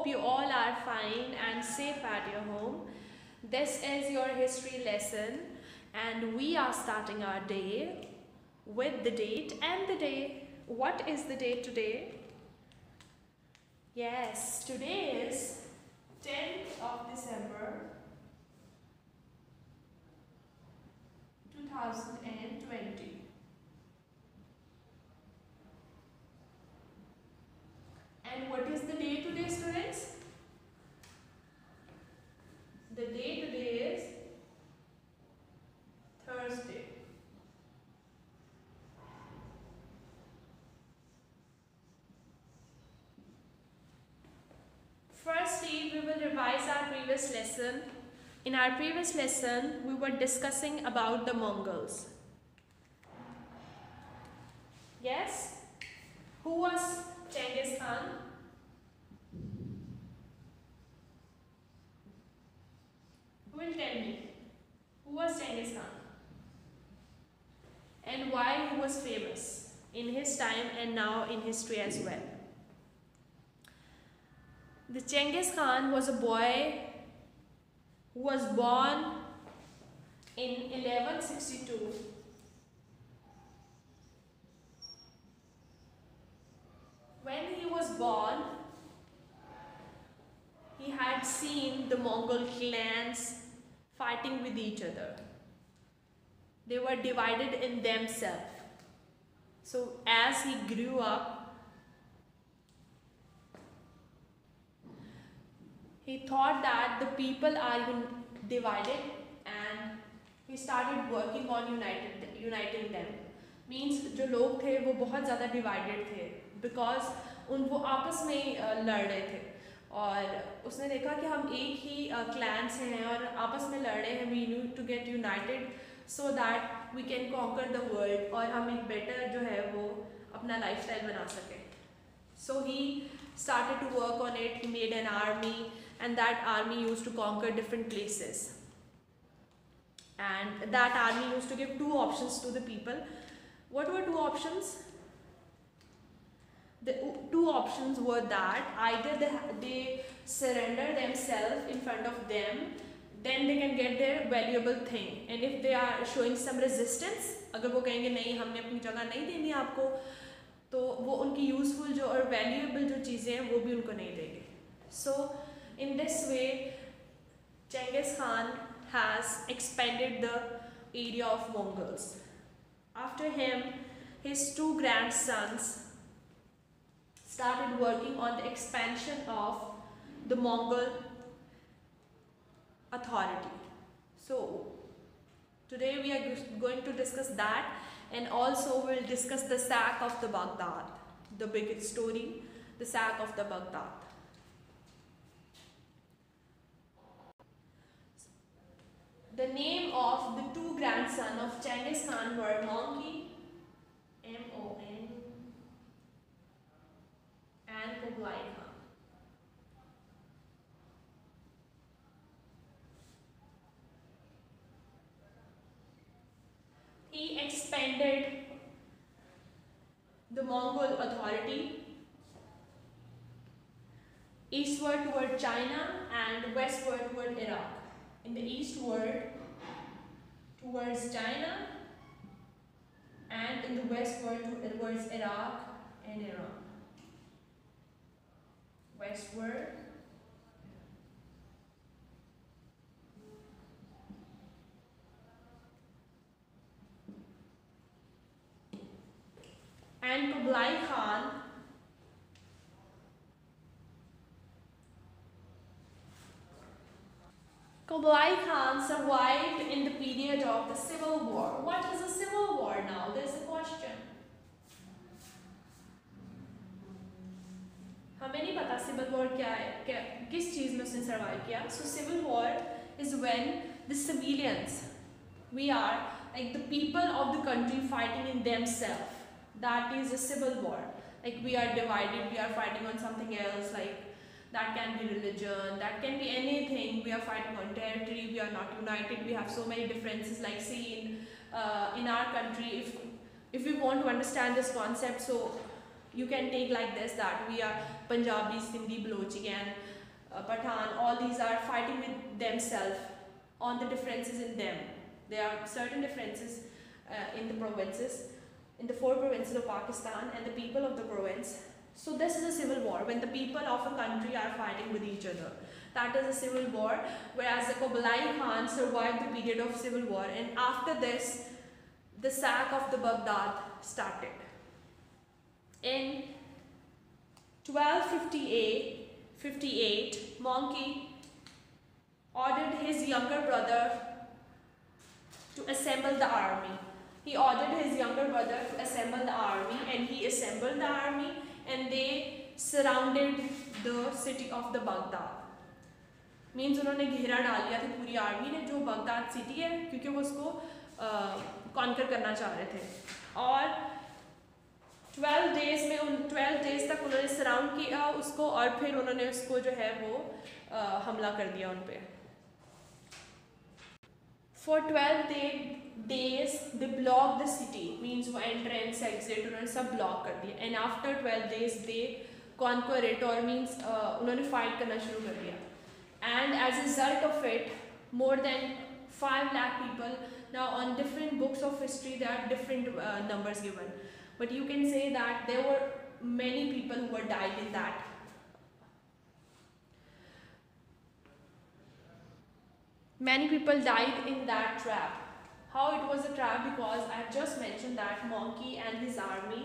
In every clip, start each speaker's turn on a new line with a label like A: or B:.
A: hope you all are fine and safe at your home. This is your history lesson, and we are starting our day with the date and the day. What is the date today? Yes, today is 10th of December 2020. And what is the day today, students? The day today is Thursday. Firstly, we will revise our previous lesson. In our previous lesson, we were discussing about the Mongols. Yes? Who was Genghis Khan? Who will tell me? Who was Genghis Khan? And why he was famous in his time and now in history as well? The Genghis Khan was a boy who was born in 1162. When he was born, he had seen the Mongol clans fighting with each other. They were divided in themselves. So as he grew up, he thought that the people are divided, and he started working on uniting them. Means जो लोग थे वो बहुत ज़्यादा divided थे because वो आपस में लड़ रहे थे, और उसने देखा कि हम एक ही क्लैन से हैं और आपस में लड़ रहे हैं. We need to get united so that we can conquer the world, और हम एक better जो है वो अपना lifestyle बना सकें. So he started to work on it. He made an army, and that army used to conquer different places. And that army used to give two options to the people. What were two options? The two options were that either they surrender themselves in front of them, then they can get their valuable thing. And if they are showing some resistance, अगर वो कहेंगे नहीं हमने अपनी जगह नहीं देनी आपको, तो वो उनकी यूजफुल जो और वैल्यूएबल जो चीज़ें हैं वो भी उनको नहीं देंगे. So in this way, Genghis Khan has expanded the area of Mongols. After him, his two grandsons started working on the expansion of the Mongol authority. So today we are going to discuss that, and also we'll discuss the sack of the Baghdad, the big story, the sack of the Baghdad. The name of the two grandsons of Genghis Khan were Monki, M-O-N, and Kublai Khan. He expanded the Mongol authority eastward toward China and westward toward Iraq. In the eastward towards China, and in the westward towards Iraq and Iran. Westward and Kublai Khan survived in the period of the Civil War. What is a civil war now? There's a question. हमें नहीं पता civil war क्या है, किस चीज़ में उसने survive किया. So civil war is when the civilians, we are like the people of the country fighting in themselves. That is a civil war. Like we are divided, we are fighting on something else, like that can be religion, that can be anything. We are fighting on territory, we are not united, we have so many differences. Like see in our country, if we want to understand this concept, so you can take like this, that we are Punjabi, Sindhi, Balochi, and Pathan, all these are fighting with themselves on the differences in them. There are certain differences in the provinces, in the 4 provinces of Pakistan and the people of the province. So this is a civil war when the people of a country are fighting with each other. That is a civil war, whereas the Kublai Khan survived the period of civil war, and after this the sack of the Baghdad started. In 1258, Monkey ordered his younger brother to assemble the army. He ordered his younger brother to assemble the army, and he assembled the army and they surrounded the city of the Baghdad. Means उन्होंने घेरा डाल लिया था पूरी army ने जो Baghdad city है, क्योंकि वो उसको कॉन्कर करना चाह रहे थे. और 12 डेज तक उन्होंने सराउंड किया उसको, और फिर उन्होंने उसको जो है वो हमला कर दिया उन पे. For 12 days they blocked the city, means वो entrance exit उन्होंने सब ब्लॉक कर दिया. And after 12 days they conquer it, or means उन्होंने फाइट करना शुरू कर दिया. And as a result of it, more than 5 lakh people. Now on different books of history there are different numbers given, but you can say that there were many people who were died in that. Many people died in that trap. How it was a trap? Because I have just mentioned that Monkey and his army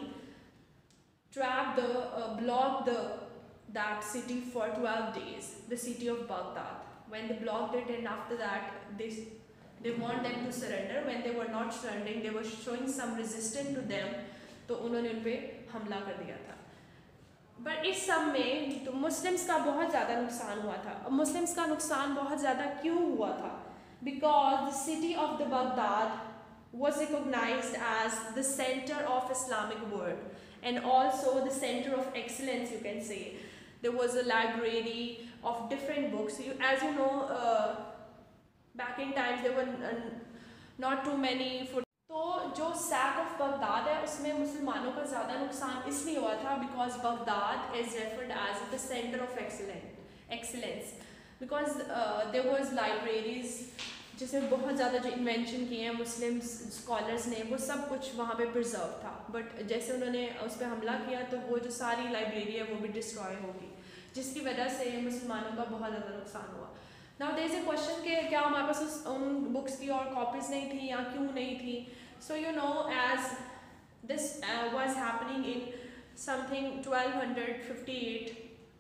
A: blocked that city for 12 days, the city of Baghdad. When they blocked it, and after that they want them to surrender. When they were not surrendering, they were showing some resistance to them, तो उन्होंने उन पे हमला कर दिया था. But इस सब में तो मुस्लिम्स का बहुत ज़्यादा नुकसान हुआ था. अब मुस्लिम्स का नुकसान बहुत ज़्यादा क्यों हुआ था? Because the city of the Baghdad was recognized as the center of Islamic world, and also the center of excellence, you can say. There was a library of different books. As you know, back in times there were not too many. तो जो sac of Baghdad है उसमें मुसलमानों का ज़्यादा नुकसान इसलिए हुआ था because Baghdad is referred as the centre of excellence, because there was libraries जिसमें बहुत ज़्यादा जो इन्वेंशन किए हैं मुस्लिम स्कॉलर्स ने, वो सब कुछ वहाँ पे प्रिजर्व था. बट जैसे उन्होंने उस पर हमला किया तो वो जो सारी लाइब्रेरी है वो भी डिस्ट्रॉय होगी, जिसकी वजह से मुसलमानों का बहुत ज़्यादा नुकसान हुआ. Now there is a question कि क्या हमारे पास उन बुक्स की और कॉपीज़ नहीं थी या क्यों नहीं थी? So you know, as this was happening in something 1258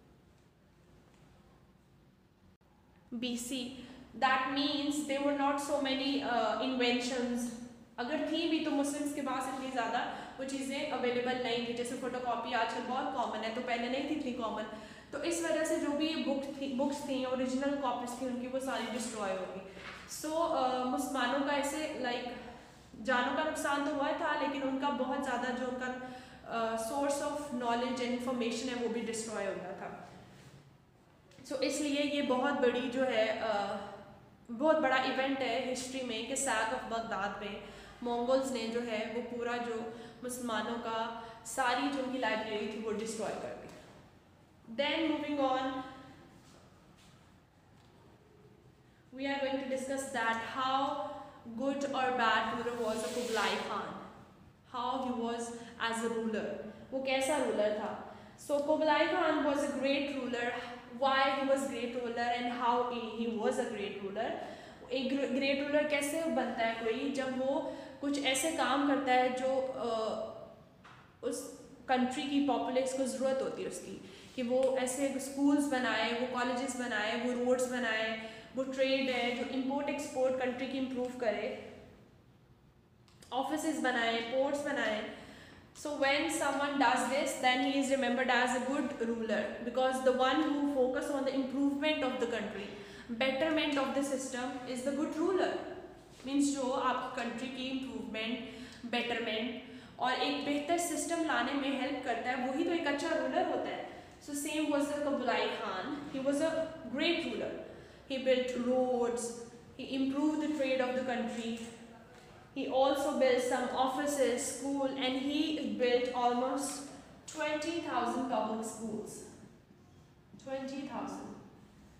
A: BC, that means there were not so many inventions. अगर थी भी तो मुस्लिम्स के पास इतनी ज़्यादा वो चीज़ें अवेलेबल नहीं थी. जैसे फोटोकॉपी आजकल बहुत कॉमन है, तो पहले नहीं थी इतनी कॉमन. तो इस वजह से जो भी बुक्स थी ओरिजिनल कॉपीज़ थी उनकी वो सारी डिस्ट्रॉय होगी. सो मुसलमानों का ऐसे जानों का नुकसान तो हुआ था, लेकिन उनका बहुत ज़्यादा जो उनका source of knowledge and information है वो भी डिस्ट्रॉय हो गया था. सो इसलिए ये बहुत बड़ी जो है बहुत बड़ा इवेंट है हिस्ट्री में कि सैक ऑफ बगदाद में मंगोल्स ने जो है वो पूरा जो मुसलमानों का सारी जो उनकी लाइब्रेरी थी वो डिस्ट्रॉय कर दी. Then moving on, we are going to discuss that how good or bad ruler was a Kublai Khan, how he was as a ruler, वो कैसा ruler था. So Kublai Khan was a great ruler. Why he was great ruler and how he was a great ruler? एक great ruler कैसे बनता है कोई? जब वो कुछ ऐसे काम करता है जो उस कंट्री की पॉपुलेशन को ज़रूरत होती है उसकी, कि वो ऐसे स्कूल्स बनाए, वो कॉलेजेस बनाए, वो रोड्स बनाए, वो ट्रेड है जो इंपोर्ट एक्सपोर्ट कंट्री की इम्प्रूव करे, ऑफिसेस बनाए, पोर्ट्स बनाए. So when someone does this, then he is remembered as a good ruler, because the one who focus on the improvement of the country, betterment of the system is the good ruler. Means जो आपकी country की improvement, betterment और एक बेहतर system लाने में help करता है, वही तो एक अच्छा रूलर होता है. So same was the Kublai Khan. He was a great ruler. He built roads, he improved the trade of the country, he also built some offices, school, and he built almost 20,000 public schools. 20,000.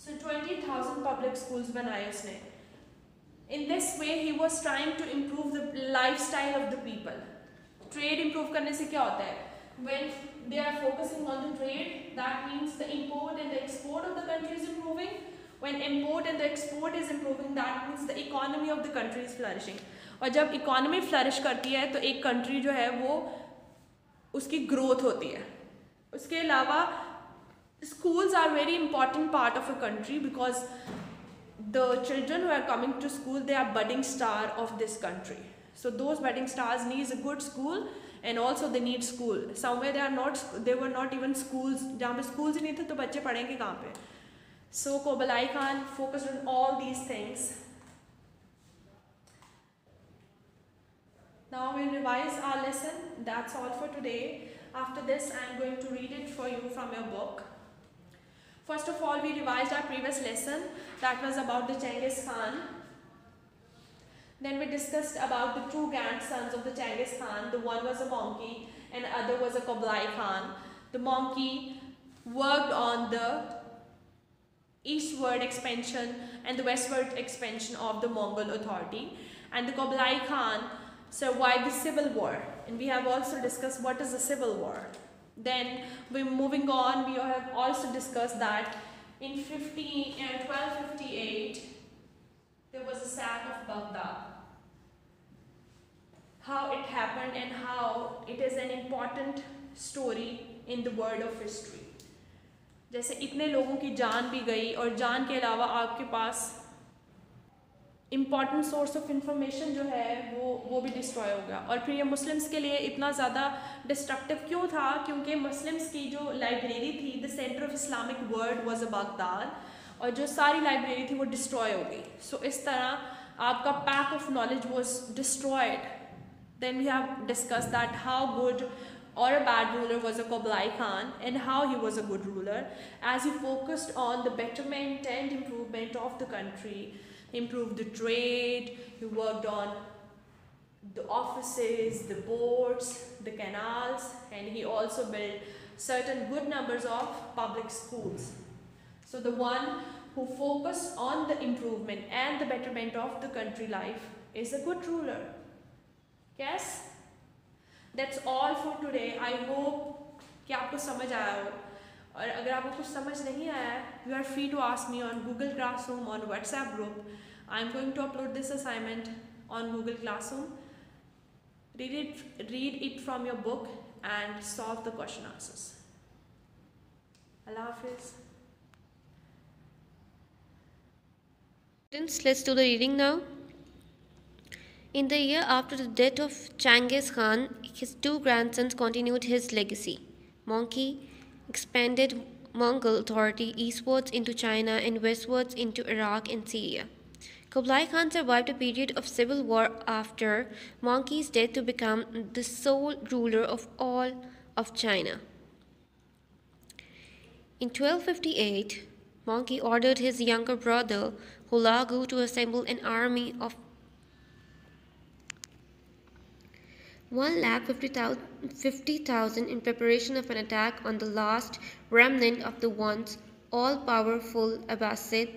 A: So 20,000 public schools बनाए उसने. In this way he was trying to improve the lifestyle of the people. Trade improve करने से क्या होता है? When they are focusing on the trade, that means the import and the export of the country is improving. When import and the export is improving, that means the economy of the country is flourishing. और जब economy flourish करती है तो एक country जो है वो उसकी growth होती है. उसके अलावा schools are very important part of a country because the children who are coming to school, they are budding star of this country. So those budding stars needs a good school and also they need school. Somewhere they were not even schools. जहाँ पे schools ही नहीं थे तो बच्चे पढ़ेंगे कहाँ पे? So Kublai Khan focused on all these things. Now we'll revise our lesson. That's all for today. After this, I'm going to read it for you from your book. First of all, we revised our previous lesson that was about the Genghis Khan. Then we discussed about the two grandsons of the Genghis Khan. The one was a monkey and the other was a Kublai Khan. The monkey worked on the eastward expansion and the westward expansion of the Mongol authority. And the Kublai Khan survived the civil war. And we have also discussed what is the civil war. Then we're moving on, we have also discussed that in 1258 there was a sack of Baghdad. How it happened and how it is an important story in the world of history. जैसे इतने लोगों की जान भी गई और जान के अलावा आपके पास इम्पॉर्टेंट सोर्स ऑफ इंफॉर्मेशन जो है वो भी डिस्ट्रॉय हो गया. और फिर ये मुस्लिम्स के लिए इतना ज़्यादा डिस्ट्रक्टिव क्यों था? क्योंकि मुस्लिम्स की जो लाइब्रेरी थी, the centre of Islamic world was a Baghdad, और जो सारी लाइब्रेरी थी वो डिस्ट्रॉय हो गई. सो इस तरह आपका pack of knowledge was destroyed. Then we have discuss that how good or a bad ruler was a Kublai Khan and how he was a good ruler as he focused on the betterment and improvement of the country. He improved the trade, he worked on the offices, the ports, the canals, and he also built certain good numbers of public schools. So the one who focused on the improvement and the betterment of the country life is a good ruler. Yes? That's all for today. I hope कि आपको समझ आया हो. और अगर आपको कुछ समझ नहीं आया है, you are free to ask me on Google Classroom, on WhatsApp group. I'm going to upload this assignment on Google Classroom. Read it from your book and solve the question answers. Allah Hafiz.
B: Students, let's do the reading now. In the year after the death of Genghis Khan, his two grandsons continued his legacy. Monkey expanded Mongol authority eastwards into China and westwards into Iraq and Syria. Kublai Khan survived a period of civil war after Monkey's death to become the sole ruler of all of China. In 1258, Monkey ordered his younger brother Hulagu to assemble an army of 150,000 in preparation of an attack on the last remnant of the once all-powerful Abbasid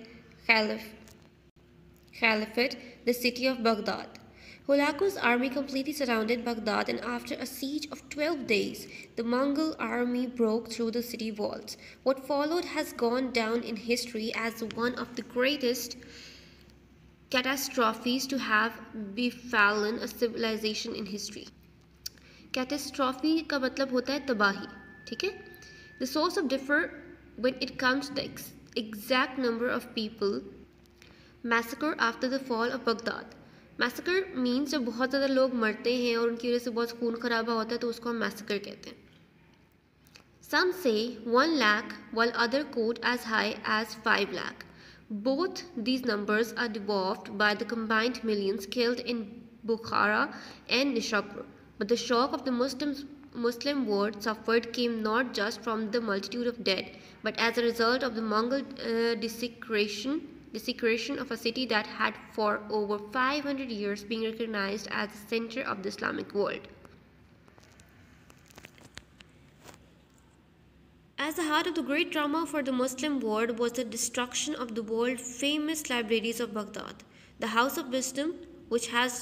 B: Caliphate, the city of Baghdad. Hulagu's army completely surrounded Baghdad, and after a siege of 12 days, the Mongol army broke through the city walls. What followed has gone down in history as one of the greatest catastrophes to have befallen a civilization in history. Catastrophe का मतलब होता है तबाही, ठीक है. The source of differ when it comes the exact number of people. Massacre after the fall of Baghdad. Massacre means जब बहुत ज़्यादा लोग मरते हैं और उनकी वजह से बहुत खून खराबा होता है तो उसको हम मैसेकर कहते हैं. सम से 1 lakh while other quote as high as 5 lakh. Both these numbers are dwarfed by the combined millions killed in Bukhara and Nishapur. But the shock of the Muslim world suffered came not just from the multitude of dead, but as a result of the Mongol desecration of a city that had for over 500 years been recognized as the center of the Islamic world. As the heart of the great drama for the Muslim world was the destruction of the world famous libraries of Baghdad, the House of Wisdom, which has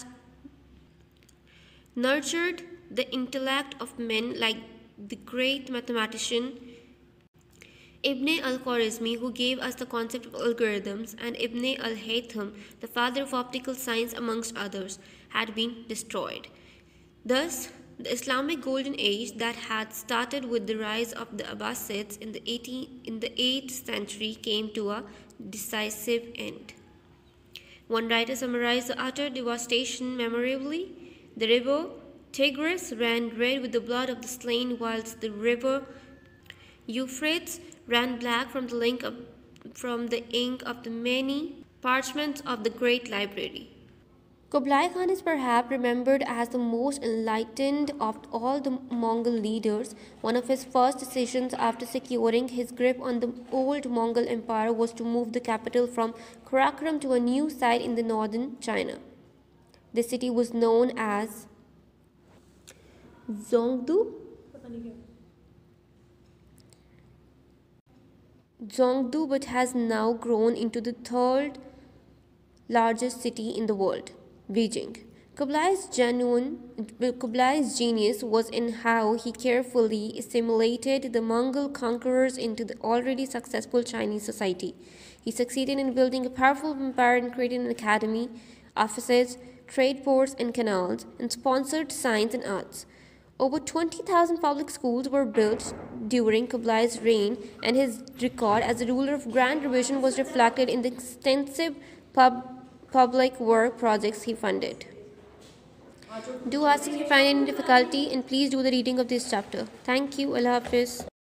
B: nurtured the intellect of men like the great mathematician Ibn al-Khwarizmi, who gave us the concept of algorithms, and Ibn al-Haytham, the father of optical science amongst others, had been destroyed. Thus, the Islamic Golden Age that had started with the rise of the Abbasids in the 8th century came to a decisive end. One writer summarized the utter devastation memorably. The river Tigris ran red with the blood of the slain, whilst the river Euphrates ran black from the ink of the many parchments of the great library. Kublai Khan is perhaps remembered as the most enlightened of all the Mongol leaders. One of his first decisions after securing his grip on the old Mongol Empire was to move the capital from Karakoram to a new site in the northern China. The city was known as Zhongdu, but has now grown into the third largest city in the world, Beijing. Kublai's genius was in how he carefully assimilated the Mongol conquerors into the already successful Chinese society. He succeeded in building a powerful empire and created an academy, offices, trade ports and canals, and sponsored science and arts. Over 20,000 public schools were built during Kublai's reign, and his record as a ruler of grand division was reflected in the extensive public work projects he funded. Do ask if you find any difficulty, and please do the reading of this chapter. Thank you. Allah Hafiz.